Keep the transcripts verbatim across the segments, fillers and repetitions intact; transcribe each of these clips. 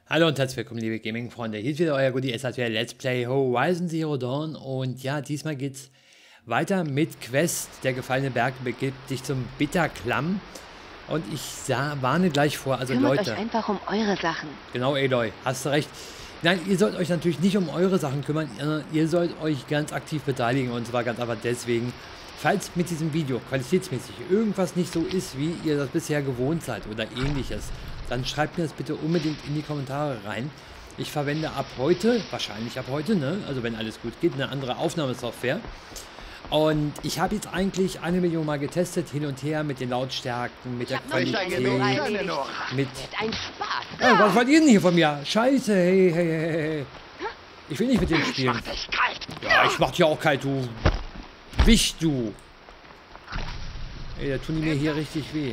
Hallo und herzlich willkommen, liebe Gaming-Freunde. Hier ist wieder euer Goodie, es hat wieder Let's Play Horizon Zero Dawn. Und ja, diesmal geht's weiter mit Quest. Der gefallene Berg begibt sich zum Bitterklamm. Und ich sah, warne gleich vor, also Kümmert Leute. euch einfach um eure Sachen. Genau, Aloy, hast du recht. Nein, ihr sollt euch natürlich nicht um eure Sachen kümmern, ihr sollt euch ganz aktiv beteiligen. Und zwar ganz einfach deswegen, falls mit diesem Video qualitätsmäßig irgendwas nicht so ist, wie ihr das bisher gewohnt seid oder ähnliches, dann schreibt mir das bitte unbedingt in die Kommentare rein. Ich verwende ab heute, wahrscheinlich ab heute, ne? Also wenn alles gut geht, eine andere Aufnahmesoftware. Und ich habe jetzt eigentlich eine Million Mal getestet, hin und her mit den Lautstärken, mit der Qualität, mit... Ein Spaß. Oh, was wollt ihr denn hier von mir? Scheiße, hey, hey, hey, hey. Ich will nicht mit dem spielen. Ich mach dich kalt. Ja, ich mach dich auch kalt, du Wicht, du. Ey, da tun die mir hier richtig weh.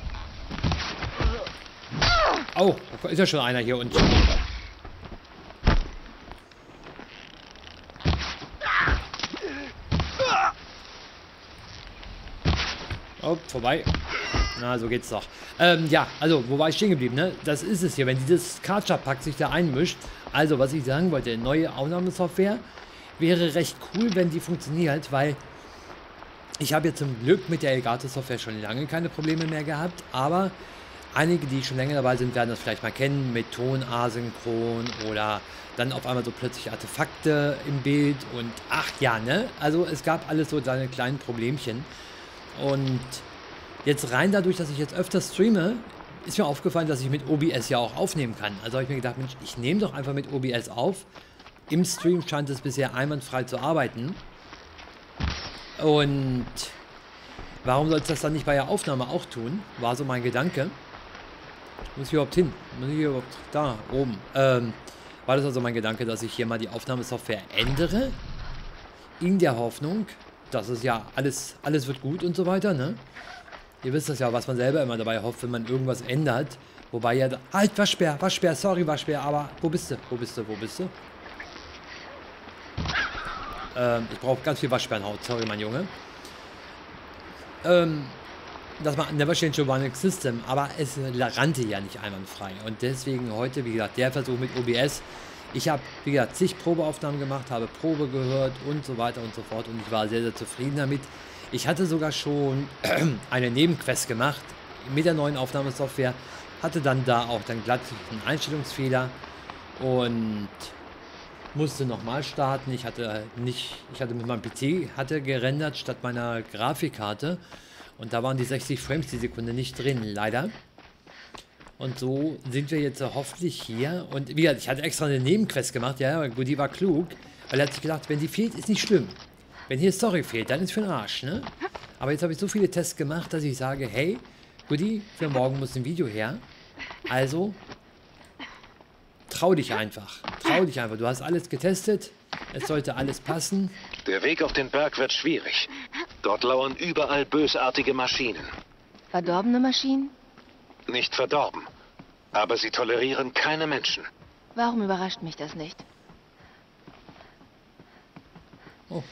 Oh, da ist ja schon einer hier unten. Oh, vorbei. Na, so geht's doch. Ähm, ja, also, wo war ich stehen geblieben, ne? Das ist es hier, wenn dieses Karcher-Pack sich da einmischt. Also, was ich sagen wollte, neue Aufnahmesoftware wäre recht cool, wenn die funktioniert, weil ich habe ja zum Glück mit der Elgato-Software schon lange keine Probleme mehr gehabt, aber einige, die schon länger dabei sind, werden das vielleicht mal kennen mit Ton asynchron oder dann auf einmal so plötzlich Artefakte im Bild und ach ja, ne? Also es gab alles so seine kleinen Problemchen und jetzt rein dadurch, dass ich jetzt öfter streame, ist mir aufgefallen, dass ich mit O B S ja auch aufnehmen kann. Also habe ich mir gedacht, Mensch, ich nehme doch einfach mit O B S auf. Im Stream scheint es bisher einwandfrei zu arbeiten. Und warum soll es das dann nicht bei der Aufnahme auch tun? War so mein Gedanke. Muss ich überhaupt hin? Muss ich überhaupt da oben? Ähm, war das also mein Gedanke, dass ich hier mal die Aufnahmesoftware ändere? In der Hoffnung, dass es ja alles, alles wird gut und so weiter, ne? Ihr wisst das ja, was man selber immer dabei hofft, wenn man irgendwas ändert. Wobei ja... Da, halt, Waschbär, Waschbär, sorry, Waschbär, aber wo bist du? Wo bist du? Wo bist du? Ähm, ich brauche ganz viel Waschbärenhaut, sorry, mein Junge. Ähm... dass man Never Change a Running System, aber es rannte ja nicht einwandfrei. Und deswegen heute, wie gesagt, der Versuch mit O B S. Ich habe, wie gesagt, zig Probeaufnahmen gemacht, habe Probe gehört und so weiter und so fort. Und ich war sehr, sehr zufrieden damit. Ich hatte sogar schon eine Nebenquest gemacht mit der neuen Aufnahmesoftware. Hatte dann da auch dann glatt einen Einstellungsfehler und musste nochmal starten. Ich hatte nicht, ich hatte mit meinem P C hatte gerendert statt meiner Grafikkarte. Und da waren die sechzig Frames die Sekunde nicht drin, leider. Und so sind wir jetzt hoffentlich hier. Und wie gesagt, ich hatte extra eine Nebenquest gemacht. Ja, gut, die war klug. Weil er hat sich gedacht, wenn die fehlt, ist nicht schlimm. Wenn hier Story fehlt, dann ist für den Arsch, ne? Aber jetzt habe ich so viele Tests gemacht, dass ich sage, hey, Goodie, für morgen muss ein Video her. Also, trau dich einfach. Trau dich einfach. Du hast alles getestet. Es sollte alles passen. Der Weg auf den Berg wird schwierig. Dort lauern überall bösartige Maschinen. Verdorbene Maschinen? Nicht verdorben. Aber sie tolerieren keine Menschen. Warum überrascht mich das nicht? Oh.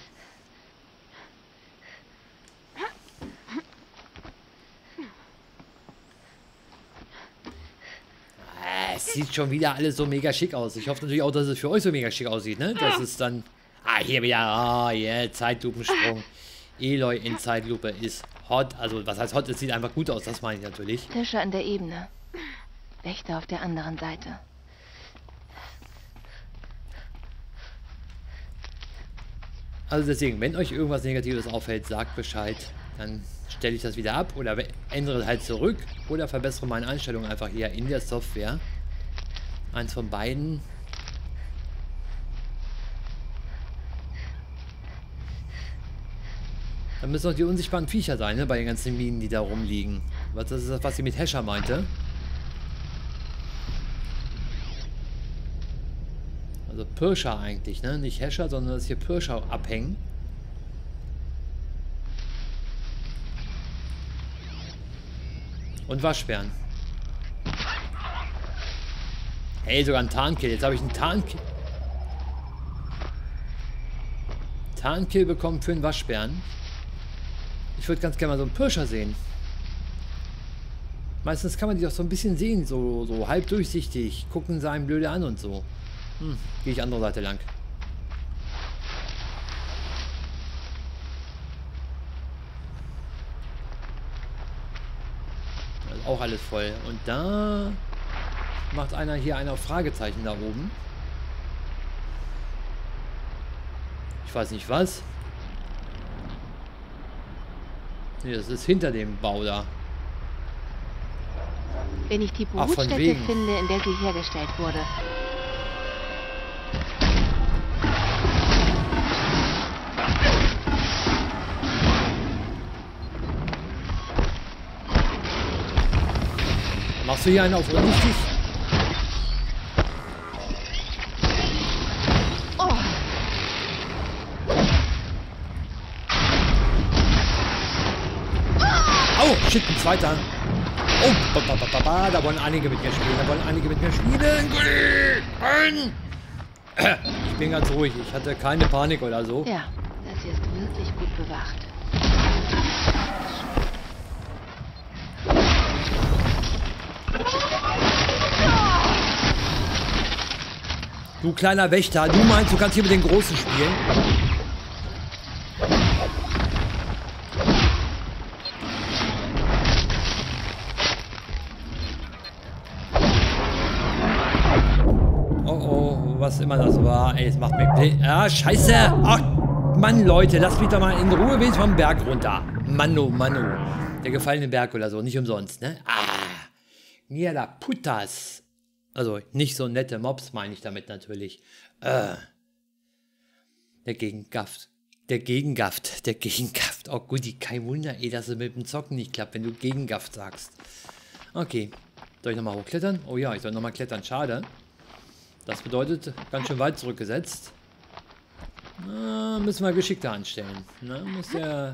Es sieht schon wieder alles so mega schick aus. Ich hoffe natürlich auch, dass es für euch so mega schick aussieht, ne? Das ist dann... Ah, hier wieder... Ah, oh, yeah, Zeitlupensprung. Aloy in Zeitlupe ist hot. Also, was heißt hot? Es sieht einfach gut aus, das meine ich natürlich. Tische an der Ebene. Wächter auf der anderen Seite. Also deswegen, wenn euch irgendwas Negatives auffällt, sagt Bescheid. Dann stelle ich das wieder ab oder ändere halt zurück oder verbessere meine Einstellungen einfach hier in der Software. Eins von beiden. Dann müssen auch die unsichtbaren Viecher sein, ne, bei den ganzen Minen, die da rumliegen. Was das ist das, was sie mit Hescher meinte. Also Pirscher eigentlich, ne? Nicht Hescher, sondern dass hier Pirscher abhängen. Und Waschbären. Hey, sogar ein Tarnkill. Jetzt habe ich einen Tarnkill. Tarnkill bekommen für einen Waschbären. Ich würde ganz gerne mal so einen Pirscher sehen. Meistens kann man die doch so ein bisschen sehen, so, so halb durchsichtig. Gucken sie einen blöde an und so. Hm, gehe ich andere Seite lang. Das ist auch alles voll. Und da macht einer hier einer Fragezeichen da oben. Ich weiß nicht was. Nee, das ist hinter dem Bau da. Wenn ich die Ach, von Brutstätte wegen. finde, in der sie hergestellt wurde. Machst du hier einen auf unwichtig? Oh, Oh, shit, ein zweiter. Oh, ba, ba, ba, ba, ba, da wollen einige mit mir spielen. Da wollen einige mit mir spielen. Ich bin ganz ruhig. Ich hatte keine Panik oder so. ja, das hier ist wirklich gut bewacht. Du kleiner Wächter, du meinst, du kannst hier mit den Großen spielen? Oh oh, was immer das war. Ey, es macht mir... Ah, scheiße! Ach, Mann, Leute, lasst mich doch mal in Ruhe wenigstens vom Berg runter. Mano, Mano. Der gefallene Berg oder so, nicht umsonst, ne? Ah, Mierda Putas. Also, nicht so nette Mobs meine ich damit natürlich. Äh. Der Gegengafft. Der Gegengafft. Der Gegengafft. Oh, Guti, kein Wunder, eh, dass es mit dem Zocken nicht klappt, wenn du Gegengafft sagst. Okay. Soll ich nochmal hochklettern? Oh ja, ich soll nochmal klettern. Schade. Das bedeutet, ganz schön weit zurückgesetzt. Na, müssen wir geschickter anstellen. Na, muss der...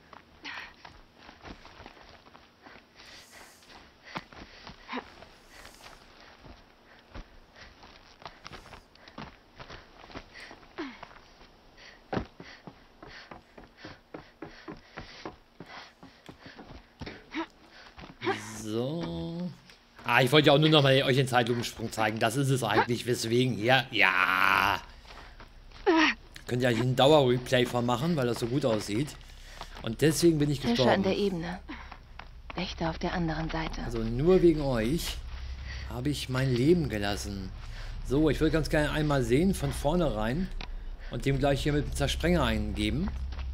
So. Ah, ich wollte ja auch nur noch mal euch den Zeitlukensprung zeigen. Das ist es eigentlich. Weswegen hier. Ja. Könnt ihr eigentlich einen Dauer-Replay von machen, weil das so gut aussieht. Und deswegen bin ich Fische an der gestorben. Ebene. Wächter auf der anderen Seite. Also nur wegen euch habe ich mein Leben gelassen. So, ich würde ganz gerne einmal sehen, von vorne rein. Und dem gleich hier mit dem Zersprenger eingeben.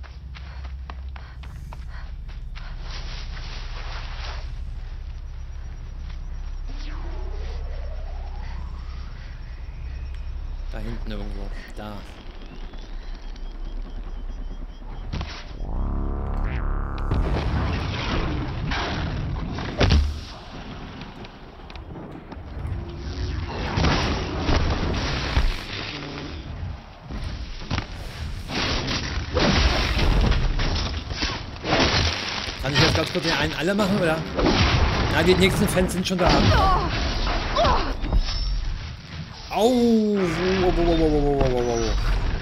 Da hinten irgendwo. Da. Kann ich jetzt ganz kurz den einen alle machen, oder? Na, die nächsten Fans sind schon da. Au! Wow, wow, wow, wow, wow, wow, wow.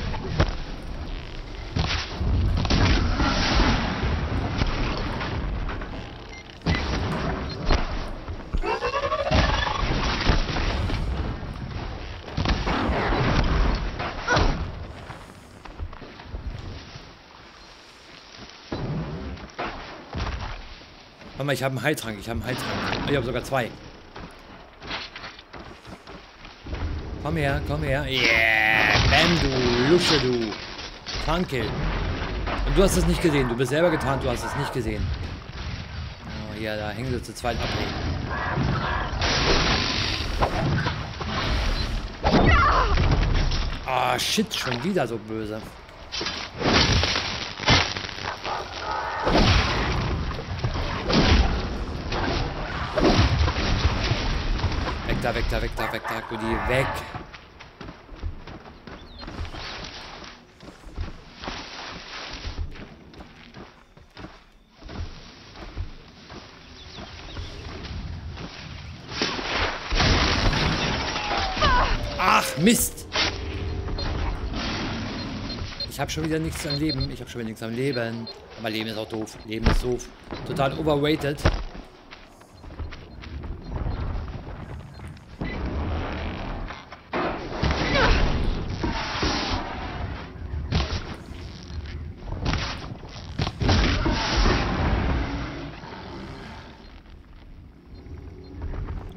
Warte mal, ich habe einen Heiltrank, ich habe einen Heiltrank. Ich habe sogar zwei. Komm her, komm her. Yeah, bam, du Lusche, du. Tarnkill. Und du hast es nicht gesehen. Du bist selber getarnt, du hast es nicht gesehen. Oh, ja, da hängen sie zu zweit ab. Ah, oh, shit, schon wieder so böse. Weg da, weg da, weg da, weg da, Gudi, weg. Ach, Mist. Ich habe schon wieder nichts am Leben. Ich habe schon wieder nichts am Leben. Aber Leben ist auch doof. Leben ist doof. Total overrated.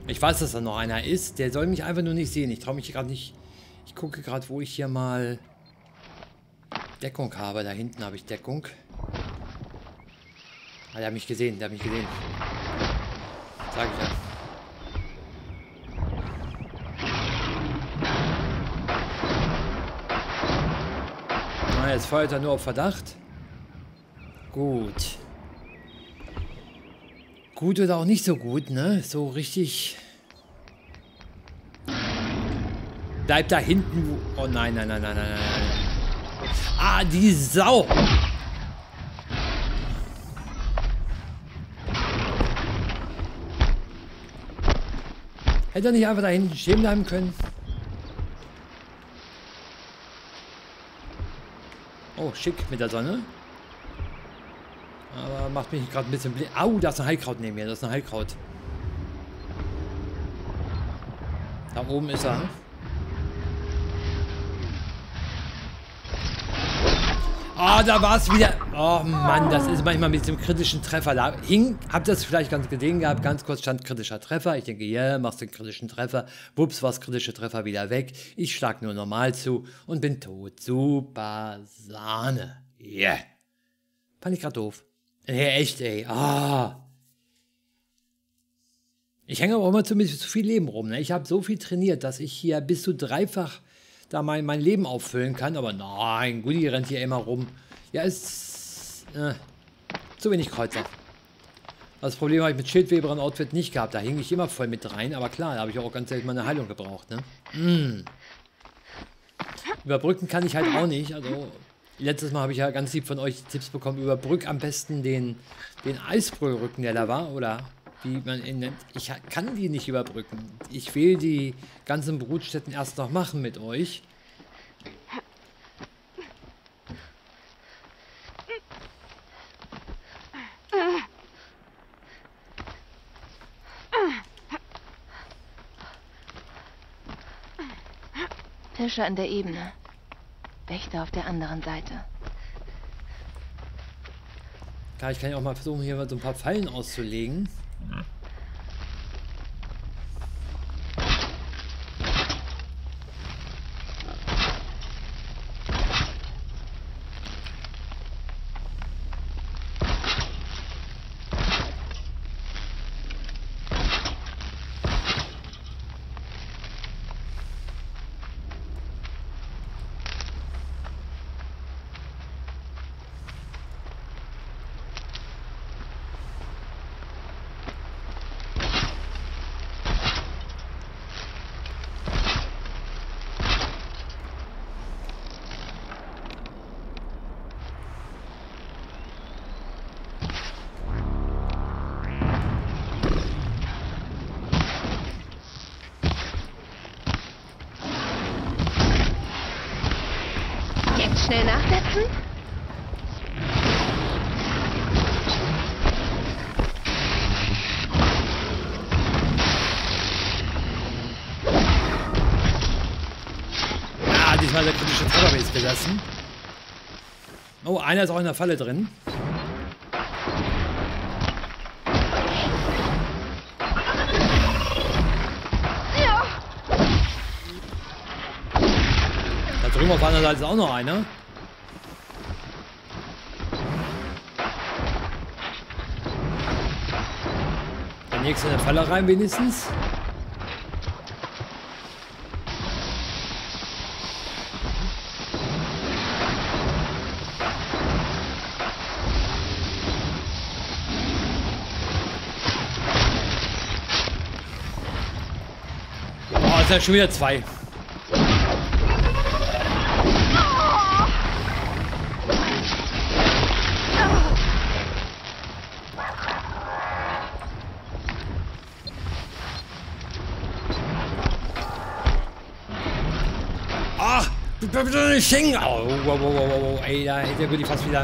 Ich weiß, dass da noch einer ist. Der soll mich einfach nur nicht sehen. Ich traue mich gerade nicht. Ich gucke gerade, wo ich hier mal Deckung habe. Da hinten habe ich Deckung. Ah, der hat mich gesehen. Der hat mich gesehen. Sag ich ja. Na, jetzt feuert er nur auf Verdacht. Gut. Gut oder auch nicht so gut, ne? So richtig. Bleib da hinten. Oh nein, nein, nein, nein, nein, nein. Ah, die Sau. Hätte er nicht einfach da hinten stehen bleiben können? Oh, schick mit der Sonne. Aber macht mich gerade ein bisschen blind. Au, da ist ein Heilkraut neben mir. Das ist ein Heilkraut. Da oben ist er. Ah, oh, da war es wieder. Oh Mann, das ist manchmal mit dem kritischen Treffer. Da hing, habt ihr das vielleicht ganz gesehen gehabt, ganz kurz stand kritischer Treffer. Ich denke, ja, yeah, machst den kritischen Treffer. Wups, war das kritische Treffer wieder weg. Ich schlag nur normal zu und bin tot. Super Sahne. Yeah. Fand ich gerade doof. Nee, echt, ey. Ah. Ich hänge aber auch immer zu, zu viel Leben rum. Ne? Ich habe so viel trainiert, dass ich hier bis zu dreifach da mein, mein Leben auffüllen kann. Aber nein, Goody rennt hier immer rum. Ja, ist äh, zu wenig Kreuzer. Das Problem habe ich mit Schildweber und Outfit nicht gehabt. Da hing ich immer voll mit rein. Aber klar, da habe ich auch ganz selten meine Heilung gebraucht. Ne? Mm. Überbrücken kann ich halt auch nicht. Also letztes Mal habe ich ja ganz lieb von euch Tipps bekommen. Überbrück am besten den, den Eisbrüllrücken, der da war. Oder wie man ihn nennt. Ich kann die nicht überbrücken. Ich will die ganzen Brutstätten erst noch machen mit euch. Fischer in der Ebene. Wächter auf der anderen Seite. Klar, ich kann ja auch mal versuchen, hier mal so ein paar Fallen auszulegen. Schnell nachsetzen. Ah, diesmal der kritische Trefferbase gelassen. Oh, einer ist auch in der Falle drin. Ja. Da drüben auf der anderen Seite ist auch noch einer. Der nächste in der Falle rein wenigstens. Oh, ist ja schon wieder zwei. Bitte nicht hängen! Oh, wow, wow, wow, wow, ey, da hätte er wirklich fast wieder.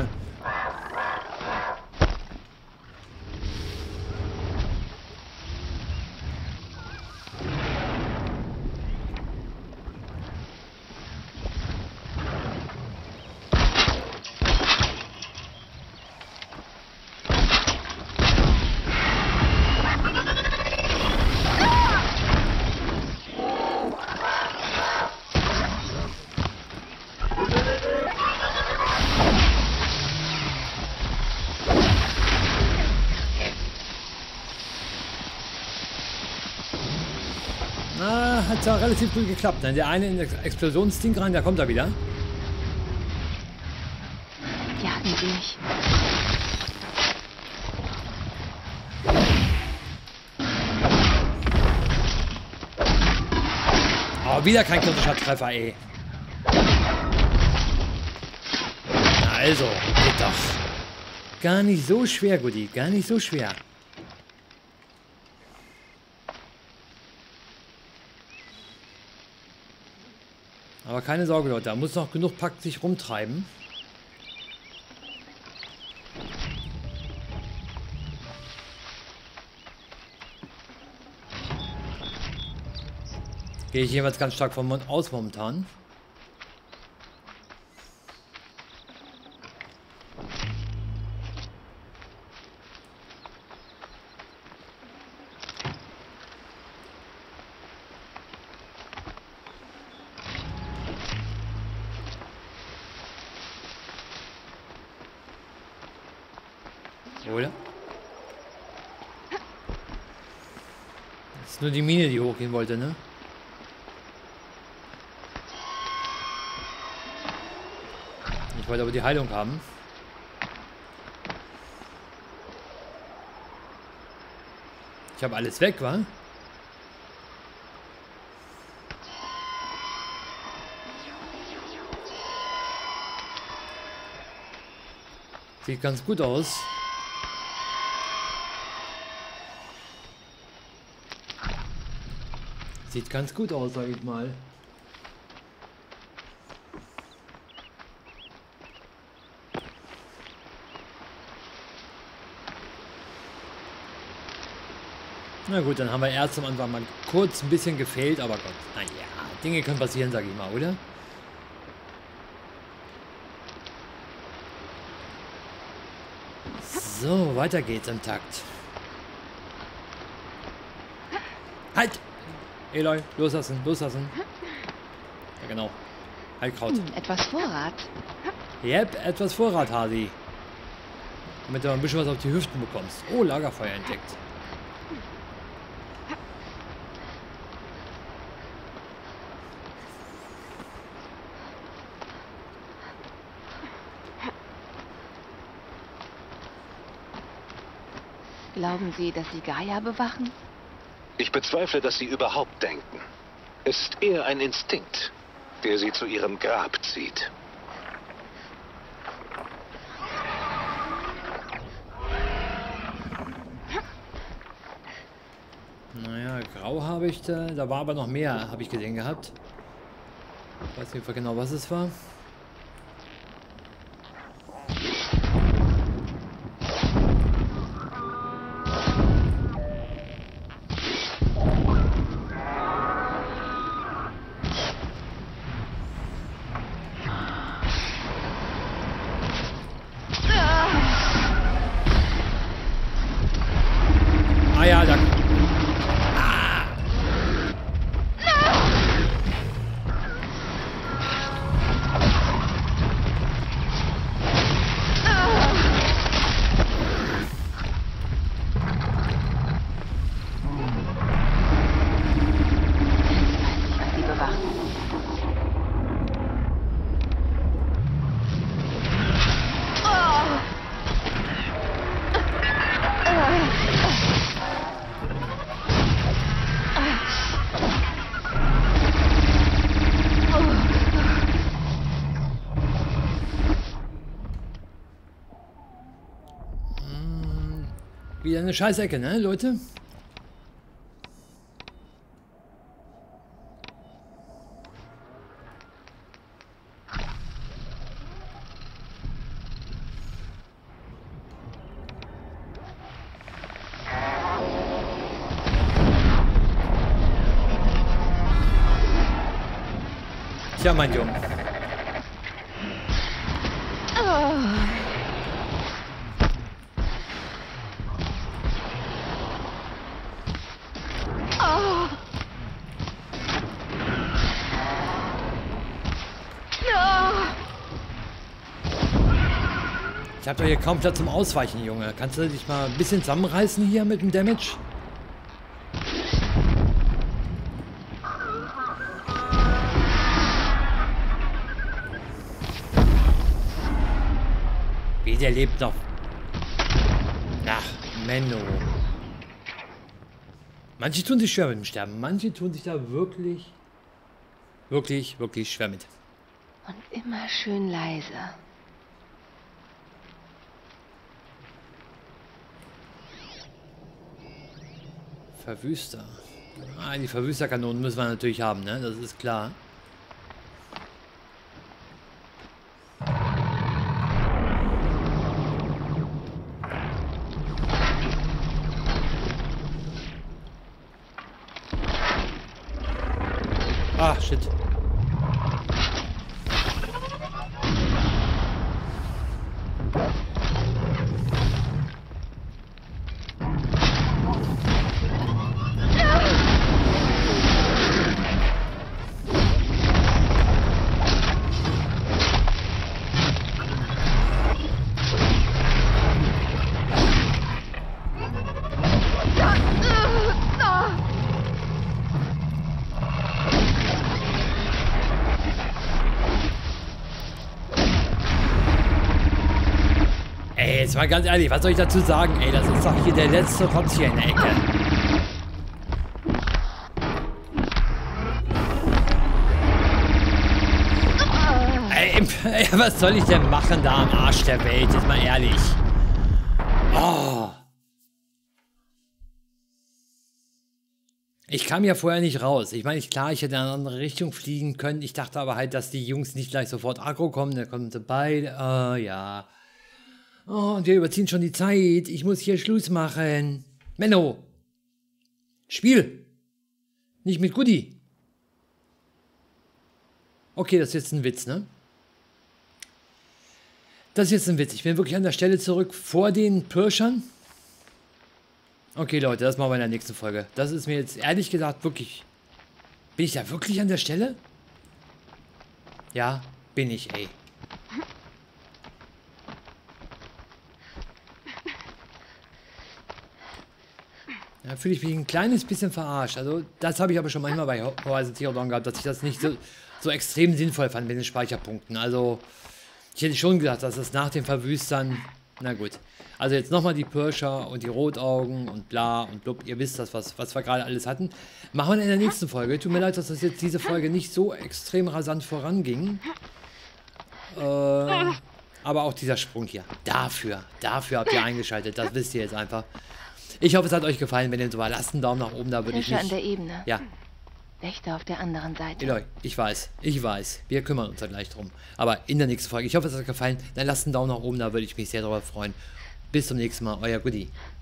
Na, hat ja relativ gut geklappt. Ne? Der eine in das Explosionsding rein, da kommt er wieder. Jagen Sie mich. Oh, wieder kein kritischer Treffer, ey. Na also, geht doch. Gar nicht so schwer, Goodie. Gar nicht so schwer. Aber keine Sorge, Leute. Da muss noch genug Pack sich rumtreiben. Gehe ich jeweils ganz stark vom Mond aus momentan. Oder? Das ist nur die Mine, die hochgehen wollte, ne? Ich wollte aber die Heilung haben. Ich habe alles weg, wa? Sieht ganz gut aus. Sieht ganz gut aus, sage ich mal. Na gut, dann haben wir erst am Anfang mal kurz ein bisschen gefehlt, aber Gott, naja, Dinge können passieren, sage ich mal, oder? So, weiter geht's im Takt. Halt! Eloy, loslassen, loslassen. Ja, genau. Heilkraut. Hm, etwas Vorrat. Yep, etwas Vorrat, Hasi. Damit du ein bisschen was auf die Hüften bekommst. Oh, Lagerfeuer entdeckt. Glauben Sie, dass Sie Gaia bewachen? Ich bezweifle, dass sie überhaupt denken. Es ist eher ein Instinkt, der sie zu ihrem Grab zieht. Naja, grau habe ich da. Da war aber noch mehr, habe ich gesehen gehabt. Ich weiß nicht genau, was es war. Ah ja, da. Ah. Sie bewachen. Wieder eine Scheißecke, ne, Leute? Tja, mein Junge. Ich hab doch hier kaum Platz zum Ausweichen, Junge. Kannst du dich mal ein bisschen zusammenreißen hier mit dem Damage? der lebt noch. Ach, Menno. Manche tun sich schwer mit dem Sterben. Manche tun sich da wirklich, wirklich, wirklich schwer mit. Und immer schön leise. Verwüster. Ah, die Verwüsterkanonen müssen wir natürlich haben, ne? Das ist klar. Ah, shit. Ey, jetzt mal ganz ehrlich, was soll ich dazu sagen? Ey, das ist doch hier der letzte Rotz hier in der Ecke. Ey, ey, was soll ich denn machen da am Arsch der Welt? Jetzt mal ehrlich. Oh. Ich kam ja vorher nicht raus. Ich meine, klar, ich hätte in eine andere Richtung fliegen können. Ich dachte aber halt, dass die Jungs nicht gleich sofort aggro kommen. Da kommen sie beide. Oh, ja. Oh, und wir überziehen schon die Zeit. Ich muss hier Schluss machen. Menno. Spiel. Nicht mit Goodie. Okay, das ist jetzt ein Witz, ne? Das ist jetzt ein Witz. Ich bin wirklich an der Stelle zurück vor den Pirschern. Okay, Leute, das machen wir in der nächsten Folge. Das ist mir jetzt ehrlich gesagt wirklich... Bin ich da wirklich an der Stelle? Ja, bin ich, ey. Da fühle ich mich ein kleines bisschen verarscht. Also, das habe ich aber schon manchmal bei Horizon Zero Dawn gehabt, dass ich das nicht so, so extrem sinnvoll fand mit den Speicherpunkten. Also, ich hätte schon gedacht, dass das nach dem Verwüstern... Na gut. Also jetzt nochmal die Pirscher und die Rotaugen und bla und blub. Ihr wisst das, was, was wir gerade alles hatten. Machen wir in der nächsten Folge. Tut mir leid, dass das jetzt diese Folge nicht so extrem rasant voranging. Äh, aber auch dieser Sprung hier. Dafür, dafür habt ihr eingeschaltet. Das wisst ihr jetzt einfach. Ich hoffe, es hat euch gefallen. Wenn ihr so war, lasst einen Daumen nach oben. Da würde ich mich... an der Ebene. Ja. Wächter auf der anderen Seite. Eloy, ich weiß, ich weiß. Wir kümmern uns da gleich drum. Aber in der nächsten Folge. Ich hoffe, es hat euch gefallen. Dann lasst einen Daumen nach oben. Da würde ich mich sehr darüber freuen. Bis zum nächsten Mal. Euer Goodie.